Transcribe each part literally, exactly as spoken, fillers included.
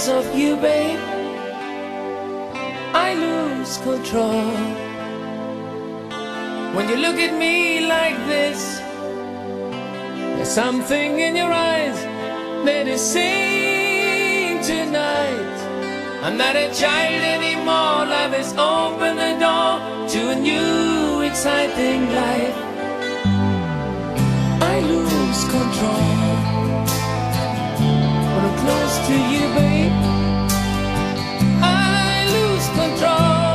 Because of you, babe, I lose control. When you look at me like this, there's something in your eyes that is saying tonight, I'm not a child anymore. Love has opened the door to a new exciting life. I lose control when I'm close to you, babe. I lose control.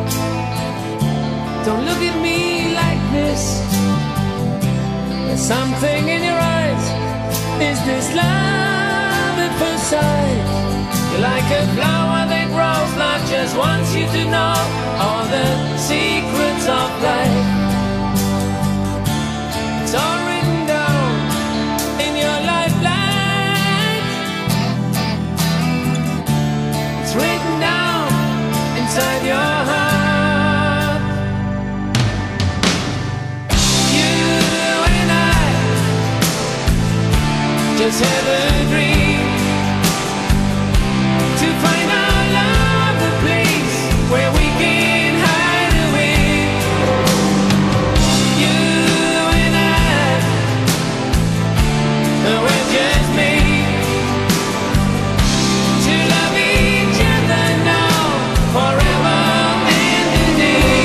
Don't look at me like this. There's something in your eyes. Is this love at first sight? You're like a flower that grows, life just wants you to know all the secrets of life. It's all written down in your lifeline. It's written down inside your heart. You and I just have a dream to find our love, a place where we can hide away. You and I, we're just made to love each other now, forever and a day.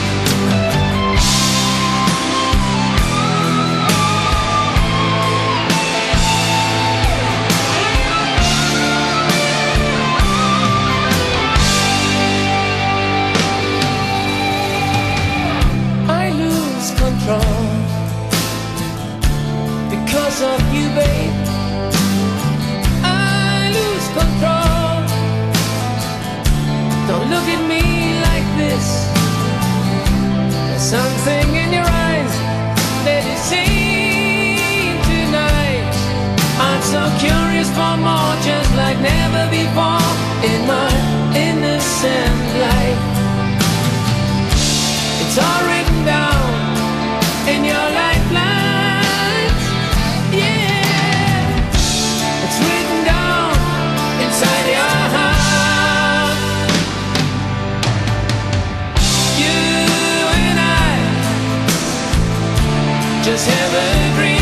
I lose control because of you, babe. I lose control. Don't look at me like this. There's something in your eyes that is saying tonight, I'm so curious for more, just like never before in my innocent life. It's all written down in your lifelines. Yeah, it's written down inside your heart. You and I just have a dream